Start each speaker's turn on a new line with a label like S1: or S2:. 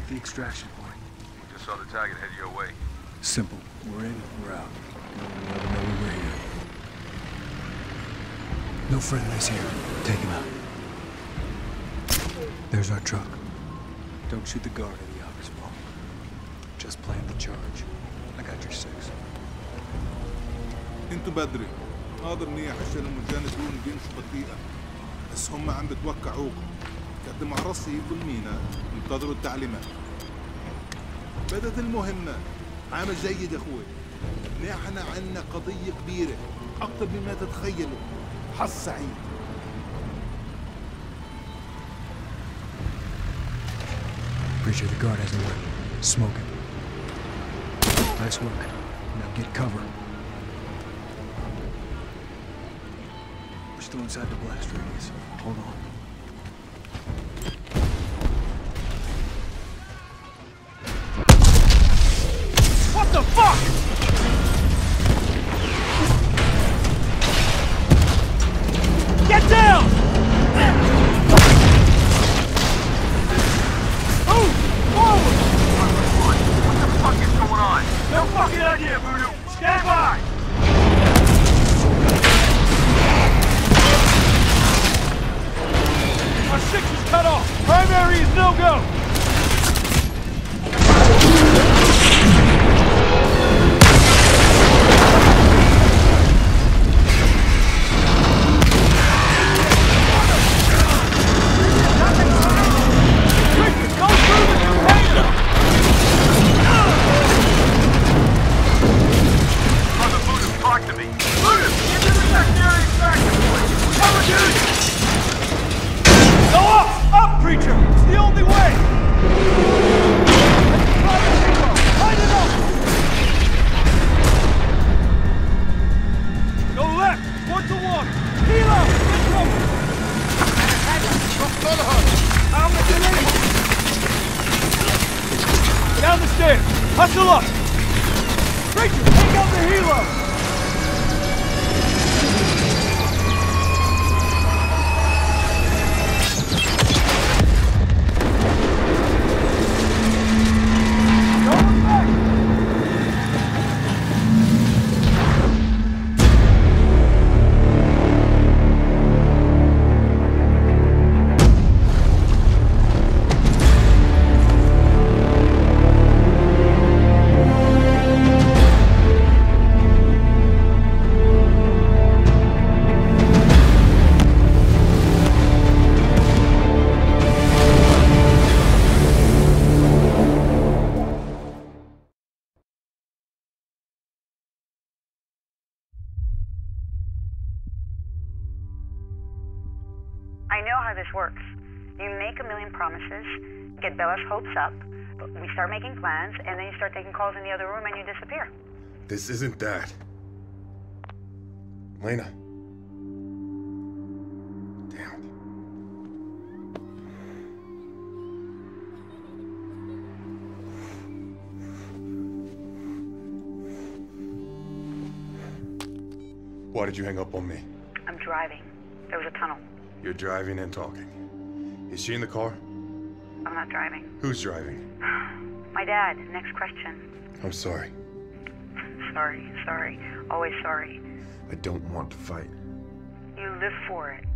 S1: Check the extraction point.
S2: We just saw the target head your way.
S1: Simple. We're in, we're out. No one will ever know we were here. No friendlies here. Take him out. There's our truck. Don't shoot the guard in the office wall. Just plant the charge. I got your 6.
S3: انتوا بدري. هذا منيح عشان المجاندون بيمشوا بطيئة. بس هم عم بتوقعوكم. قدموا على الرصيف والمينا. انتظروا التعليمات. بدت المهمة. عامل جيد يا اخوي. نحن عنا قضية كبيرة. أكثر مما تتخيلوا. حظ سعيد.
S1: Preacher, the guard has a weapon. Smoke it. Nice work. Now get cover. We're still inside the blast radius. Hold on.
S4: What the fuck?! Get down! Move! Forward!
S2: What the fuck is going on?
S4: No fucking idea, Voodoo! Stand by! Our 6 is cut off! Primary is no-go! Down the stairs! Hustle up! Rachel, take out the helo!
S5: I know how this works. You make a million promises, get Bella's hopes up, we start making plans, and then you start taking calls in the other room and you disappear.
S6: This isn't that. Lena. Damn it. Why did you hang up on me?
S5: I'm driving. There was a tunnel.
S6: You're driving and talking. Is she in the car?
S5: I'm not driving.
S6: Who's driving?
S5: My dad. Next question.
S6: I'm sorry.
S5: Sorry. Always sorry.
S6: I don't want to fight.
S5: You live for it.